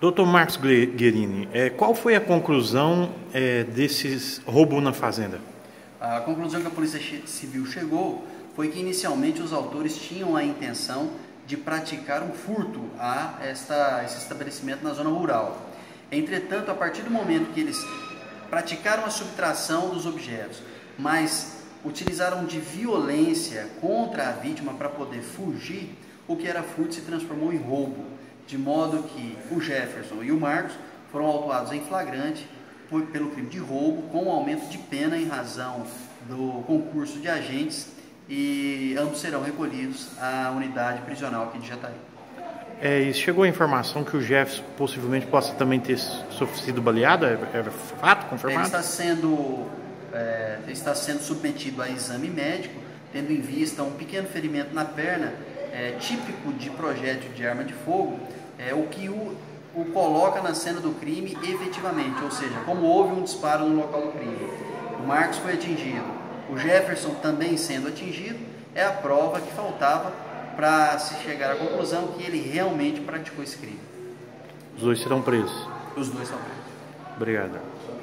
Dr. Marcos Guerini, qual foi a conclusão desses roubos na fazenda? A conclusão que a Polícia Civil chegou foi que inicialmente os autores tinham a intenção de praticar um furto a esse estabelecimento na zona rural. Entretanto, a partir do momento que eles praticaram a subtração dos objetos, mas utilizaram de violência contra a vítima para poder fugir, o que era furto se transformou em roubo, de modo que o Jefferson e o Marcos foram autuados em flagrante pelo crime de roubo, com aumento de pena em razão do concurso de agentes, e ambos serão recolhidos à unidade prisional aqui de Jataí. E chegou a informação que o Jefferson possivelmente possa também ter sido baleado? É fato confirmado? Ele está sendo submetido a exame médico, tendo em vista um pequeno ferimento na perna, típico de projétil de arma de fogo, o que o coloca na cena do crime efetivamente, ou seja, como houve um disparo no local do crime. O Marcos foi atingido, o Jefferson também sendo atingido, é a prova que faltava para se chegar à conclusão que ele realmente praticou esse crime. Os dois serão presos? Os dois são presos. Obrigado.